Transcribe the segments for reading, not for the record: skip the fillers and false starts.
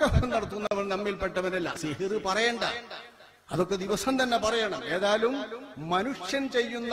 പടക്കഹം നടത്തുന്നവൻ നമ്മിൽപ്പെട്ടവനല്ല. സിഹിർ പറയണ്ട, അതൊക്കെ ദിവസം തന്നെ പറയണം. ഏതായാലും മനുഷ്യൻ ചെയ്യുന്ന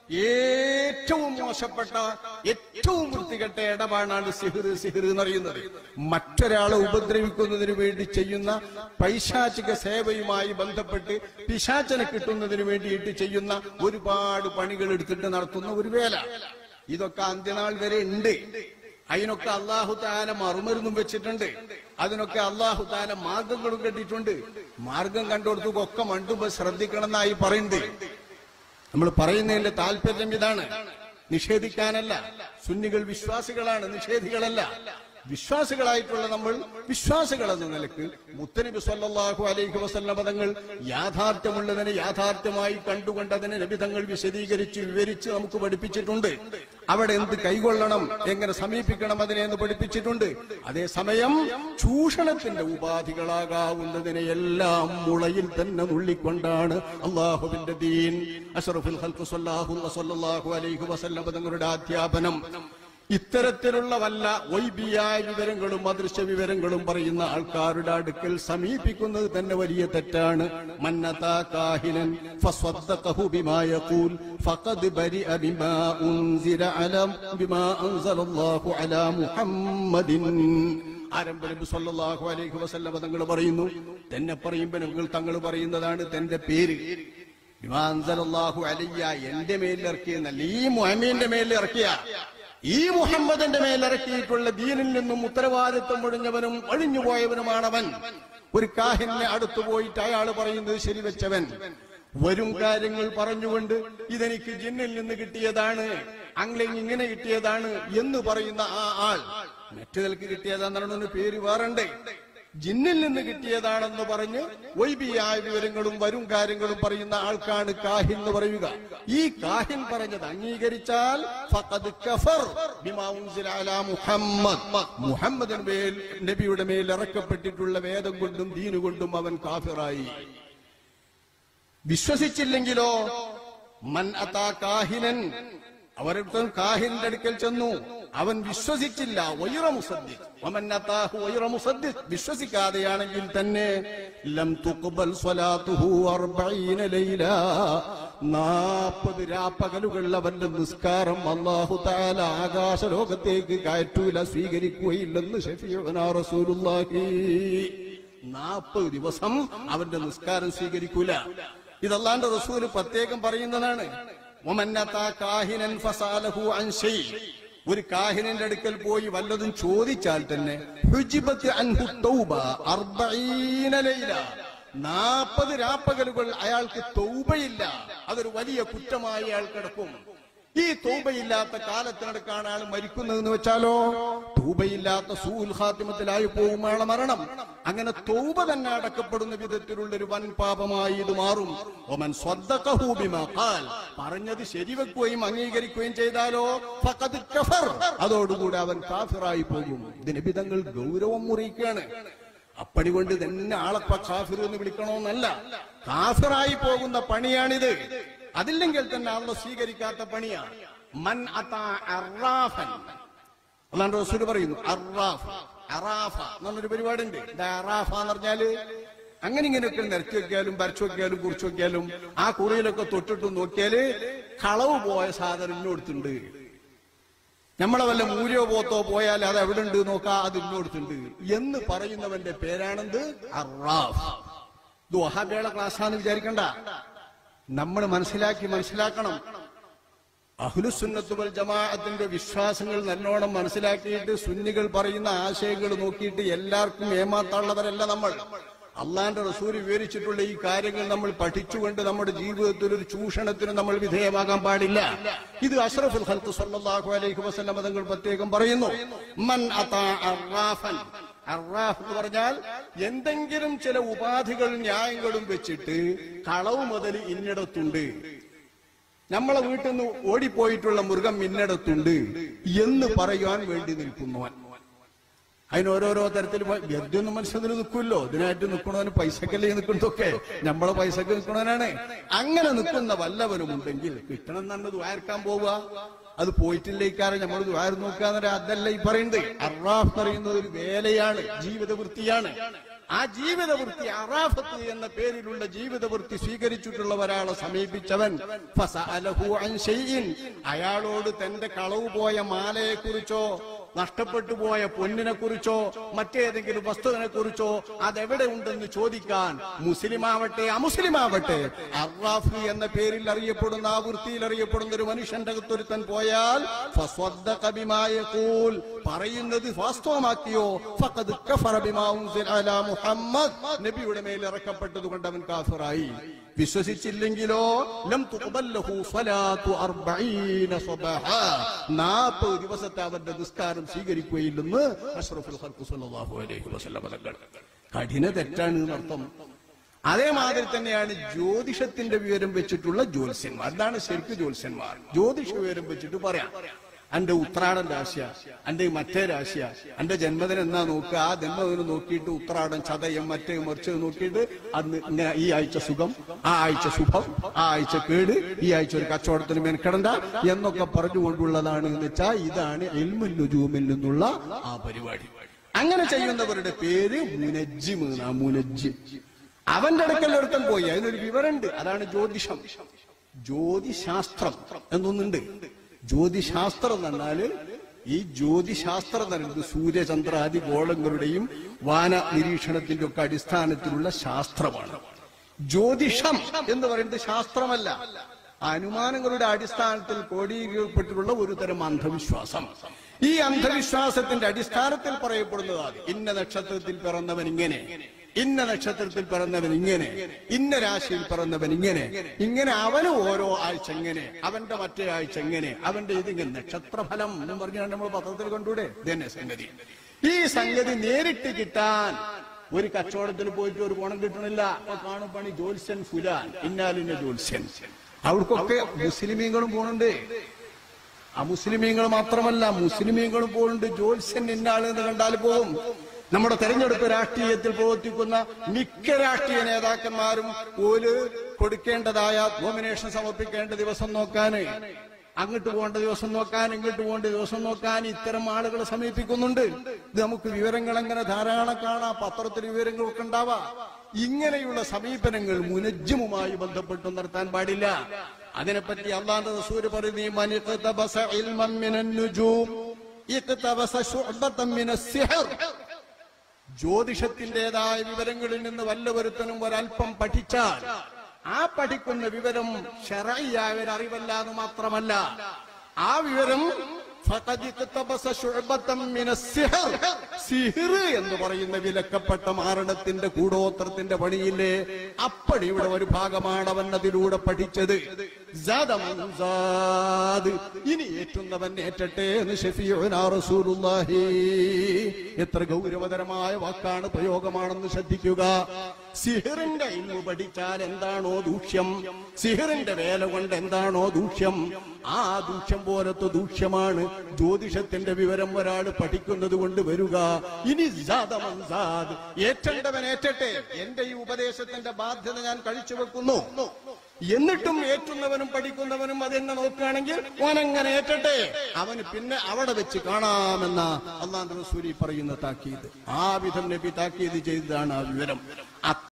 ഏറ്റവും മോശപ്പെട്ട ഏറ്റവും വൃത്തികെട്ട ഇടപാടാണ് സിഹിർ എന്നറിയുന്നത്. മറ്റൊരാളെ ഉപദ്രവിക്കുന്നതിന് വേണ്ടി ചെയ്യുന്ന പൈശാചിക സേവയുമായി ബന്ധപ്പെട്ട് പിശാചനെ കിട്ടുന്നതിന് വേണ്ടിയിട്ട് ചെയ്യുന്ന ഒരുപാട് പണികൾ എടുത്തിട്ട് നടത്തുന്ന ഒരു വേല. ഇതൊക്കെ അന്ത്യനാൾ വരെ ഉണ്ട്. അതിനൊക്കെ അള്ളാഹു താല മറുമരുന്നും വെച്ചിട്ടുണ്ട്. അതിനൊക്കെ അള്ളാഹു താല മാർഗങ്ങളും കണ്ടിട്ടുണ്ട്. മാർഗം കണ്ടുകൊടുത്തൊക്കെ മണ്ടുമ്പോ ശ്രദ്ധിക്കണം എന്നായി പറയുന്നത്. നമ്മൾ പറയുന്നതിന്റെ താല്പര്യം ഇതാണ്, നിഷേധിക്കാനല്ല. സുന്നികൾ വിശ്വാസികളാണ്, നിഷേധികളല്ല. വിശ്വാസികളായിട്ടുള്ള നമ്മൾ വിശ്വാസികളെന്ന നിലക്ക് മുത്തനബി സല്ലല്ലാഹു അലൈഹി വസല്ലം തങ്ങൾ യാഥാർത്ഥ്യമുള്ളതിനെ യാഥാർത്ഥ്യമായി കണ്ടുകൊണ്ട് അതിനെ നബി തങ്ങൾ വിശദീകരിച്ച് വിവരിച്ച് നമുക്ക് പഠിപ്പിച്ചിട്ടുണ്ട്. അവിടെ എന്ത് കൈകൊള്ളണം, എങ്ങനെ സമീപിക്കണം അതിനെ എന്ന് പഠിപ്പിച്ചിട്ടുണ്ട്. അതേസമയം ചൂഷണത്തിന്റെ ഉപാധികളാകാവുന്നതിനെ എല്ലാം മുളയിൽ തന്നെ നുള്ളിക്കൊണ്ടാണ് അള്ളാഹുവിന്റെ ദീൻ, അഷ്റഫുൽ ഖൽഖ് സല്ലല്ലാഹു അലൈഹി വസല്ലം തങ്ങളുടെ അധ്യാപനം. ഇത്തരത്തിലുള്ള വല്ല വൈബിയായ വിവരങ്ങളും അദൃശ്യ വിവരങ്ങളും പറയുന്ന ആൾക്കാരുടെ അടുക്കൽ സമീപിക്കുന്നത് തന്നെ വലിയ തെറ്റാണ്. മന്നതാ കാഹിനൻ ഫസ്വദ്ദഖഹു ബിമാ യഖൂൽ ഫഖദ് ബരിഅ ബിമാ ഉൻസില അലാ ബിമാ അൻസലല്ലാഹു അലാ മുഹമ്മദിൻ. ആരംഭ നബി സല്ലല്ലാഹു അലൈഹി വസല്ലം തങ്ങൾ പറയുന്നു, തന്നെ പറയുമ്പോൾ തങ്ങൾ പറയുന്നതാണ് തന്റെ പേര്. ബിമാ അൻസലല്ലാഹു അലയ്യ, എന്റെ മേലിൽ ഇറക്കിയെന്നല്ല, ഈ മുഹമ്മദിന്റെ മേലിൽ ഇറക്കിയ, ഈ മുഹമ്മദിന്റെ മേലിറക്കിയിട്ടുള്ള ദീനിൽ നിന്നും ഉത്തരവാദിത്വം ഒഴിഞ്ഞവനും ഒഴിഞ്ഞുപോയവനുമാണവൻ. ഒരു കാഹിനെ അടുത്തു പോയിട്ട് അയാൾ പറയുന്നത് ശരിവെച്ചവൻ വരും കാര്യങ്ങൾ പറഞ്ഞുകൊണ്ട് ഇതെനിക്ക് ജിന്നിൽ നിന്ന് കിട്ടിയതാണ്, ഇങ്ങനെ കിട്ടിയതാണ് എന്ന് പറയുന്ന ആ ആൾ മറ്റേതൽക്ക് കിട്ടിയതാണെന്ന് പേര് വേറണ്ടേ, ജിന്നിൽ നിന്ന് കിട്ടിയതാണെന്ന് പറഞ്ഞ് വൈബിയായ വിവരങ്ങളും വരും കാര്യങ്ങളും പറയുന്ന ആൾക്കാണ് കാഹിൻ എന്ന് പറയുക. ഈ കാഹിൻ പറഞ്ഞത് അംഗീകരിച്ചാൽ ഫഖദ് കഫർ ബിമാ ഉൻസില അലാ മുഹമ്മദ്, മുഹമ്മദിന്റെ മേൽ നബിയുടെ മേൽ ഇറക്കപ്പെട്ടിട്ടുള്ള വേദം കൊണ്ടും ദീന് കൊണ്ടും അവൻ കാഫിറായി. വിശ്വസിച്ചില്ലെങ്കിലോ മൻ അതാ കാഹിനൻ, അവരുടെ കാഹിന്റെ അടുക്കൽ ചെന്നു, അവൻ വിശ്വസിച്ചില്ല, വൈറ മുസദ്ദിഖ്, വമൻ അതാഹു വൈറ മുസദ്ദിഖ്, വിശ്വസിക്കാതെയാണെങ്കിൽ തന്നെ ലം തുഖ്ബൽ സ്വലാത്തുഹു 40 ലൈല, 40 രാപ്പകലുകൾ അവന്റെ നിസ്കാരം അല്ലാഹു തആല ആകാശ ലോകത്തേക്ക് കയറ്റൂല, സ്വീകരിക്കുകയില്ലെന്ന് ശഫീഉനാ റസൂലുള്ളാഹി. 40 ദിവസം അവന്റെ നിസ്കാരം സ്വീകരിക്കൂല. ഇത് അല്ലാഹുവിന്റെ റസൂൽ പ്രത്യേകം പറയുന്നതാണ്. വമൻ അതാ കാഹിനൻ ഫസാലഹു അൻ ശൈ, ഒരു കാഹിനിന്റെ അടുക്കൽ പോയി വല്ലതും ചോദിച്ചാൽ തന്നെ 40 ലൈല, 40 രാപ്പകലുകൾ അയാൾക്ക് തൗബയില്ല, അതൊരു വലിയ കുറ്റമായി അയാൾ കിടക്കും. ഈ തൗബയില്ലാത്ത കാലത്തിനടുക്കാണ് ആൾ മരിക്കുന്നതെന്ന് വെച്ചാലോ, തൗബയില്ലാത്ത സൂൽ ഖാത്തിമത്തിലായി പോകും ആളെ മരണം. അങ്ങനെ തൗബ തന്നെ അടക്കപ്പെടുന്ന വിധത്തിലുള്ള ഒരു വൻ പാപമായി ഇത് മാറും. ഒമൻ സ്വദ്ദഖഹു ബിമാ ഖാൽ, പറഞ്ഞത് ശരിവെക്കുകയും അംഗീകരിക്കുകയും ചെയ്താലോ ഫഖദ് കഫർ, അതോടുകൂടി അവൻ കാഫിറായി പോകും. ഇത് നബി തങ്ങൾ ഗൗരവം മുറിക്കുകയാണ്. അപ്പടി കൊണ്ട് തന്നെ ആളെ കാഫിർ എന്ന് വിളിക്കണമെന്നല്ല, കാഫിറായി പോകുന്ന പണിയാണിത്. അതില്ലെങ്കിൽ തന്നെ അള്ളാഹു സ്വീകരിക്കാത്ത പണിയാണ്. മൻ അതാ അറാഫൻ, അല്ലാഹുവിന്റെ റസൂൽ പറയുന്നു അറാഫ്, അറാഫ എന്നൊരു പരിപാടിയുണ്ട്. അറാഫ എന്ന് പറഞ്ഞാല് അങ്ങനെ ഇങ്ങനെയൊക്കെ നിരത്തി വെക്കാലും വരച്ചു വെക്കാലും കുറിച്ചു വെക്കാലും ആ കുറിയിലൊക്കെ തൊട്ടിട്ട് നോക്കിയാല് കളവ് പോയ സാധനം ഇന്നോടുത്തുണ്ട്. നമ്മളെ വല്ല മൂര്യോ പോത്തോ പോയാൽ അത് എവിടെ ഉണ്ട് നോക്കാ, അത് ഇന്നോടുത്തുണ്ട് എന്ന് പറയുന്നവന്റെ പേരാണെന്ത് അറാഫ്. ഇത് വഹാബിയുടെ ക്ലാസ്സാന്ന് വിചാരിക്കണ്ട, നമ്മൾ മനസ്സിലാക്കണം. അഹ്ലുസുന്നത്ത് വൽ ജമാഅത്തിന്റെ വിശ്വാസങ്ങൾ നല്ലോണം മനസ്സിലാക്കിയിട്ട് സുന്നികൾ പറയുന്ന ആശയങ്ങൾ നോക്കിയിട്ട് എല്ലാവർക്കും ഏമാത്താനുള്ളവരല്ല നമ്മൾ. അള്ളാന്റെ റസൂൽ വിവരിച്ചിട്ടുള്ള ഈ കാര്യങ്ങൾ നമ്മൾ പഠിച്ചുകൊണ്ട് നമ്മുടെ ജീവിതത്തിൽ ഒരു ചൂഷണത്തിന് നമ്മൾ വിധേയമാകാൻ പാടില്ല. ഇത് അഷ്റഫുൽ ഖൽഖ് സല്ലല്ലാഹു അലൈഹി വസല്ലം തങ്ങൾ പ്രത്യേകം പറയുന്നു. മൻ അതാ അറാഫൻ, അറാഫ് എന്ന് പറഞ്ഞാൽ എന്തെങ്കിലും ചില ഉപാധികൾ ന്യായങ്ങളും വെച്ചിട്ട് കളവ് മുതൽ ഇന്നിടത്തുണ്ട്, നമ്മളെ വീട്ടിൽ നിന്ന് ഓടിപ്പോയിട്ടുള്ള മൃഗം ഇന്നിടത്തുണ്ട് എന്ന് പറയാൻ വേണ്ടി നിൽക്കുന്നവൻ. അതിന് ഓരോരോ തരത്തിൽ ഗദ്യൊന്നും മനുഷ്യന് നിൽക്കുമല്ലോ, ഇതിനായിട്ട് നിൽക്കണവന് പൈസക്കല്ലേ നിൽക്കുന്നതൊക്കെ, നമ്മളെ പൈസക്ക് നിൽക്കണവനാണ്. അങ്ങനെ നിൽക്കുന്ന വല്ലവനും ഉണ്ടെങ്കിൽ കിട്ടണം എന്നത് വാർക്കാൻ പോവുക, അത് പോയിട്ടില്ലേക്കാരെ നമ്മൾ വാരി നോക്കാന്നര അതല്ല ഈ പറയുന്നത്. അറാഫ് പറയുന്നത് ഒരു വേലയാണ്, ജീവിത വൃത്തിയാണ്. ആ ജീവിത വൃത്തി അറാഫത്ത് എന്ന പേരിലുള്ള ജീവിത വൃത്തി സ്വീകരിച്ചിട്ടുള്ള ഒരാളെ സമീപിച്ചവൻ ഫസഅലഹു അൻ ശൈഇൻ, അയാളോട് തന്റെ കളവ് പോയ മാലയെ കുറിച്ചോ നഷ്ടപ്പെട്ടു പോയ പൊന്നിനെ കുറിച്ചോ മറ്റേതെങ്കിലും വസ്തുവിനെ കുറിച്ചോ അതെവിടെ ഉണ്ടെന്ന് ചോദിക്കാൻ മുസ്ലിമാവട്ടെ അമുസ്ലിമാവട്ടെ അറാഫ് എന്ന പേരിൽ അറിയപ്പെടുന്ന ആ വൃത്തിയിൽ അറിയപ്പെടുന്ന ഒരു മനുഷ്യന്റെ അകത്തൊരുത്തൻ പോയാൽ ഫസ്വദ്ദഖ ബിമാ യഖൂൽ, പറയുന്നത് വാസ്തവമാക്കിയോ ഫഖദ് കഫറ ബിമാ ഉൻസില അലാ മുഹമ്മദ്, നബിയുടെ മേൽ ഇറക്കപ്പെട്ടത് കൊണ്ട് അവൻ കാഫിറായി. വിശ്വസിച്ചില്ലെങ്കിലോ ലം തുഖബല്ലഹു സ്വലാത്തു 40 സ്വബഹ, 40 ദിവസത്തെ അവന്റെ നിസ്കാരം സ്വീകരിക്കുകയില്ലെന്ന് അഷ്റഫുൽ ഖൽഖ് സ്വല്ലല്ലാഹു അലൈഹി വസല്ലം തങ്ങൾ. കഠിന തെറ്റാണ് എന്നർത്ഥം. അതേമാതിരി തന്നെയാണ് ജ്യോതിഷത്തിന്റെ വിവരം വെച്ചിട്ടുള്ള ജ്യോത്സ്യന്മാർ. അതാണ് ശരിക്കും ജ്യോത്സ്യന്മാർ. ജ്യോതിഷ വിവരം വെച്ചിട്ട് പറയാം എന്റെ ഉത്രാടൻ രാശിയ, എന്റെ മറ്റേ രാശിയ, എന്റെ ജന്മദിനം എന്നാ നോക്കുക. ആ ജന്മദിനം നോക്കിയിട്ട് ഉത്രാടൻ ചതയം മറ്റേ മറിച്ച് നോക്കിയിട്ട് അന്ന് ഇങ്ങനെ ഈ ആഴ്ച സുഖം, ആ ആഴ്ച ശുഭം, ആ ആഴ്ച കേട്, ഈ ആഴ്ച ഒരു കച്ചവടത്തിന് മെനക്കെടണ്ട എന്നൊക്കെ പറഞ്ഞുകൊണ്ടുള്ളതാണ് എന്ന് വെച്ചാൽ ഇതാണ് ഇൽമുൻ നുജൂമിൽ നിന്നുള്ള ആ പരിപാടി. അങ്ങനെ ചെയ്യുന്നവരുടെ പേര് മുനജ്ജിം എന്നാ. മുനജ്ജിം. അവന്റെ അടുക്കൽ ഒരുത്തൻ പോയി, അതിനൊരു വിവരമുണ്ട്. അതാണ് ജ്യോതിഷം. ജ്യോതിശാസ്ത്രം എന്നൊന്നുണ്ട്. ജ്യോതിശാസ്ത്രം എന്ന് പറഞ്ഞാല് ഈ ജ്യോതിശാസ്ത്രം എന്ന് പറയുന്നത് സൂര്യചന്ദ്രാദി ഗോളങ്ങളുടെയും വാന നിരീക്ഷണത്തിന്റെ ഒക്കെ അടിസ്ഥാനത്തിലുള്ള ശാസ്ത്രമാണ്. ജ്യോതിഷം എന്ന് പറയുന്നത് ശാസ്ത്രമല്ല, അനുമാനങ്ങളുടെ അടിസ്ഥാനത്തിൽ കോടീകരിക്കപ്പെട്ടിട്ടുള്ള ഒരു തരം അന്ധവിശ്വാസം. ഈ അന്ധവിശ്വാസത്തിന്റെ അടിസ്ഥാനത്തിൽ പറയപ്പെടുന്നതാണ് ഇന്ന നക്ഷത്രത്തിൽ പിറന്നവൻ ഇങ്ങനെ, ഇന്ന നക്ഷത്രത്തിൽ പിറന്നവൻ ഇങ്ങനെ, ഇന്ന രാശിയിൽ പിറന്നവൻ ഇങ്ങനെ, ഇങ്ങനെ അവന് ഓരോ ആഴ്ച ഇങ്ങനെ, അവന്റെ മറ്റേ ആഴ്ച ഇങ്ങനെ, അവന്റെ ഇതിങ്ങനെ നക്ഷത്രഫലം എന്ന് പറഞ്ഞാൽ നമ്മൾ പത്രത്തിൽ കണ്ടൂടെ. ഇതന്നെ സംഗതി. ഈ സംഗതി നേരിട്ട് കിട്ടാൻ ഒരു കച്ചവടത്തിൽ പോയിട്ട് ഒരു പണം കിട്ടണില്ല. അപ്പൊ കാണും പണി ജ്യോത്സ്യൻ ഫുലാൻ, ഇന്നാലിന്റെ ജ്യോത്സ്യൻ. അവർക്കൊക്കെ മുസ്ലിമീങ്ങളും പോണുണ്ട്. അമുസ്ലിമീങ്ങൾ മാത്രമല്ല മുസ്ലിമീങ്ങളും പോകുന്നുണ്ട്. ജ്യോത്സ്യൻ ഇന്നാളെന്ന് കണ്ടാൽ പോകും. നമ്മുടെ തെരഞ്ഞെടുപ്പ് രാഷ്ട്രീയത്തിൽ പ്രവർത്തിക്കുന്ന മിക്ക രാഷ്ട്രീയ നേതാക്കന്മാരും ഓല് കൊടുക്കേണ്ടതായ നോമിനേഷൻ സമർപ്പിക്കേണ്ട ദിവസം നോക്കാന്, അങ്ങോട്ട് പോകേണ്ട ദിവസം നോക്കാൻ, ഇങ്ങോട്ട് പോകേണ്ട ദിവസം നോക്കാൻ ഇത്തരം ആളുകളെ സമീപിക്കുന്നുണ്ട്. ഇത് നമുക്ക് വിവരങ്ങൾ എങ്ങനെ ധാരാളം കാണാം, പത്രത്തിൽ വിവരങ്ങളൊക്കെ ഉണ്ടാവാം. ഇങ്ങനെയുള്ള സമീപനങ്ങൾ മുനജ്ജിമുമായി ബന്ധപ്പെട്ട് നടത്താൻ പാടില്ല. അതിനെപ്പറ്റി അല്ലാഹുവിന്റെ റസൂൽ പറയുന്നു, മൻ ഇഖ്തബസ ഇൽമൻ മിനൻ നുജൂം ഇഖ്തബസ ശുഅബതൻ മിനസ് സിഹർ. ജ്യോതിഷത്തിന്റേതായ വിവരങ്ങളിൽ നിന്ന് വല്ലവരുത്തനും ഒരൽപ്പം പഠിച്ചാൽ ആ പഠിക്കുന്ന വിവരം ശർഈയായ ഒരു അറിവല്ലാന്ന് മാത്രമല്ല, ആ വിവരം സിഹിർ എന്ന് പറയുന്ന വിലക്കപ്പെട്ട മാരണത്തിന്റെ കൂടോത്രത്തിന്റെ പണിയില്ലേ, അപ്പടി ഇവിടെ ഒരു ഭാഗമാണ് അവൻ അതിലൂടെ പഠിച്ചത്. ഇനി ഏറ്റുന്നവൻ ഏറ്റട്ടെ എന്ന് ശഫീഉനാ റസൂലുള്ളാഹി. എത്ര ഗൗരവതരമായ വാക്കാണ്, പ്രയോഗമാണെന്ന് ശ്രദ്ധിക്കുക. സിഹിറിന്റെ ഇൽമു പഠിച്ചാൽ എന്താണോ ദൂഷ്യം, സിഹിറിന്റെ വേല കൊണ്ട് എന്താണോ ദൂഷ്യം, ആ ദൂഷ്യം പോലത്തെ ദൂഷ്യമാണ് ജ്യോതിഷത്തിന്റെ വിവരം ഒരാൾ പഠിക്കുന്നത് കൊണ്ട് വരിക. ഇനി ഏറ്റേണ്ടവൻ ഏറ്റട്ടെ, എന്റെ ഈ ഉപദേശത്തിന്റെ ബാധ്യത ഞാൻ കഴിച്ചു വെക്കുന്നു. എന്നിട്ടും ഏറ്റുന്നവനും പഠിക്കുന്നവനും അതെന്നെ നോക്കുകയാണെങ്കിൽ ഓനങ്ങനെ ഏറ്റട്ടെ, അവന് പിന്നെ അവിടെ വെച്ച് കാണാമെന്ന അല്ലാഹുവിന്റെ റസൂൽ പറയുന്ന താക്കീത്. ആ വിധം നബി താക്കീത് ചെയ്തതാണ് ആ വിവരം.